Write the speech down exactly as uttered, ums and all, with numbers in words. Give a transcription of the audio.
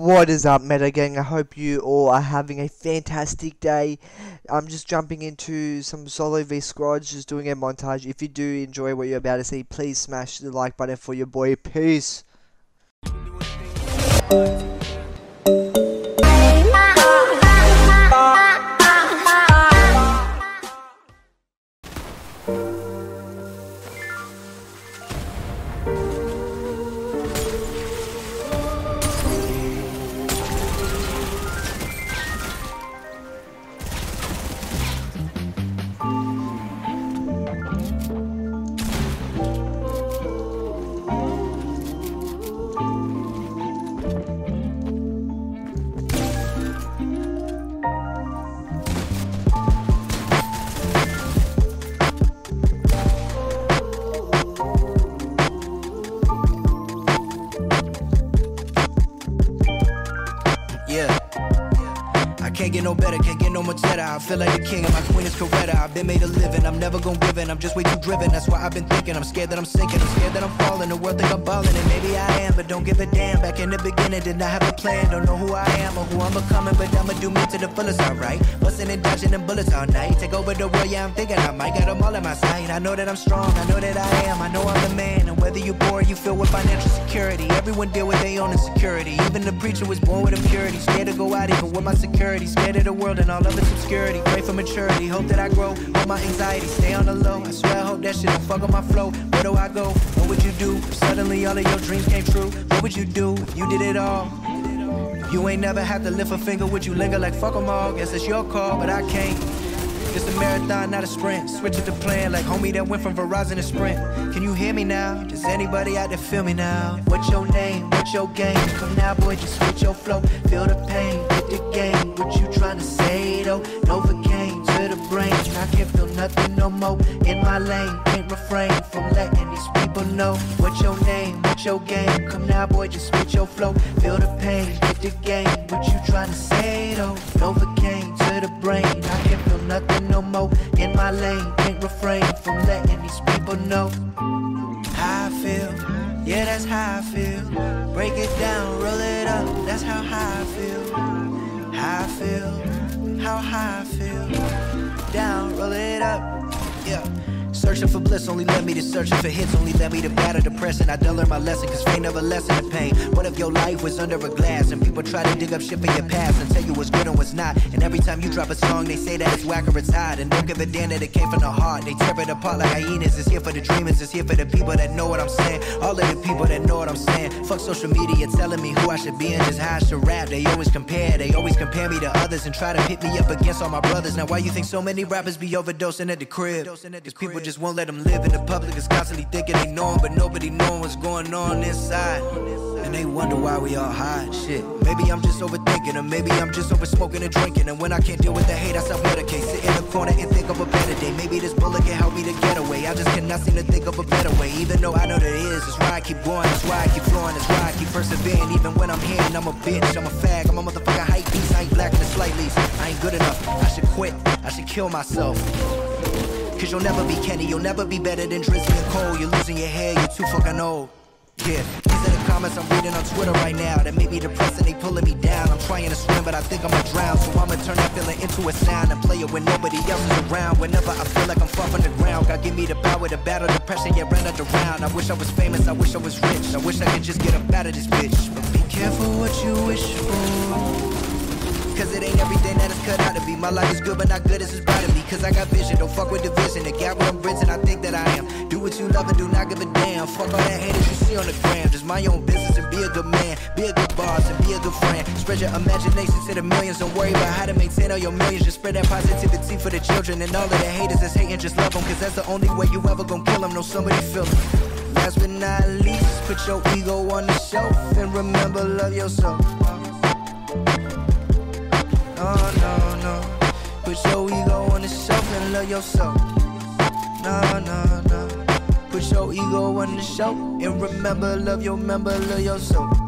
What is up, Meta Gang? I hope you all are having a fantastic day. I'm just jumping into some solo v squads, just doing a montage. If you do enjoy what you're about to see, please smash the like button for your boy. Peace. Can't get no better, can't get no much better. I feel like the king and my queen is Coretta. I've been made a living, I'm never gonna give in. I'm just way too driven, that's why I've been thinking. I'm scared that I'm sinking, I'm scared that I'm falling. The world think I'm balling, and maybe I am, but don't give a damn. Back in the beginning, did not have a plan. Don't know who I am or who I'm becoming, but I'ma do me to the fullest, alright. Busting and dodging them bullets all night. Take over the world, yeah, I'm thinking I might. Got them all in my sight. I know that I'm strong, I know that I am. I know I'm the man, and whether you're poor or you feel with financial security, everyone deal with their own insecurity. Even the preacher was born with impurity. Scared to go out even with my security. Scared of the world and all of its obscurity. Pray for maturity, hope that I grow. Hold my anxiety, stay on the low. I swear I hope that shit don't fuck up my flow. Where do I go? What would you do if suddenly all of your dreams came true? What would you do if you did it all? You ain't never had to lift a finger, would you linger like fuck 'em all? Guess it's your call, but I can't. It's a marathon, not a sprint. Switch it to plan like homie that went from Verizon to Sprint. Can you hear me now? Does anybody out there feel me now? What's your name? What's your game? Come now, boy, just switch your flow. Feel the pain, hit the game. What you trying to say, though? Novocaine to the brain. I can't feel nothing no more. In my lane, can't refrain from letting these people know. What's your name? What's your game? Come now, boy, just switch your flow. Feel the pain, hit the game. What you trying to say, though? Novocaine to the brain. I can't feel nothing no more. In my lane, can't refrain from letting these people know how I feel. Yeah, that's how I feel. Break it down, roll it up. That's how high I feel. How I feel. How high I feel. Down, roll it up. Yeah. Searching for bliss only led me to searching for hits, only led me to battle depression. I done learned my lesson, cause fame never lessen the pain. What if your life was under a glass and people try to dig up shit for your past and tell you what's good and what's not? And every time you drop a song, they say that it's whack or it's hot, and don't give a damn that it came from the heart. They tear it apart like hyenas. It's here for the dreamers, it's here for the people that know what I'm saying. All of the people that know what I'm saying. Fuck social media telling me who I should be and just how I should rap. They always compare, they always compare me to others and try to pit me up against all my brothers. Now why you think so many rappers be overdosing at the crib? Cause people just won't let them live. In the public is constantly thinking they know him, but nobody knowing what's going on inside. And they wonder why we all hide. Shit, maybe I'm just overthinking, or maybe I'm just over smoking and drinking. And when I can't deal with the hate, I self-medicate. Sit in the corner and think of a better day. Maybe this bullet can help me to get away. I just cannot seem to think of a better way. Even though I know there is, that's why I keep going, that's why I keep flowing, that's why I keep persevering. Even when I'm here and I'm a bitch, I'm a fag, I'm a motherfucking hype beast. I ain't black in the slight least. I ain't good enough. I should quit. I should kill myself. Cause you'll never be Kenny, you'll never be better than Drizzy and Cole. You're losing your hair, you're too fucking old. Yeah, these are the comments I'm reading on Twitter right now that make me depressed and they pulling me down. I'm trying to swim, but I think I'm gonna drown. So I'ma turn that feeling into a sound and play it when nobody else is around. Whenever I feel like I'm far from the ground, God give me the power to battle depression, yeah, run out around. I wish I was famous, I wish I was rich. I wish I could just get up out of this bitch. But be careful what you wish for, cause it ain't everything that it's cut out to be. My life is good, but not good as it's about to be. Cause I got vision, don't fuck with division. The gap where I'm bridging, I think that I am. Do what you love and do not give a damn. Fuck all that haters you see on the gram. Just mind your own business and be a good man. Be a good boss and be a good friend. Spread your imagination to the millions. Don't worry about how to maintain all your millions. Just spread that positivity for the children. And all of the haters that's hating, just love them. Cause that's the only way you ever gonna kill them. Know somebody feel them. Last but not least, put your ego on the shelf. And remember, love yourself. No, no, no. Put your ego on the shelf and love yourself. No, no, no. Put your ego on the shelf and remember, love your member, love yourself.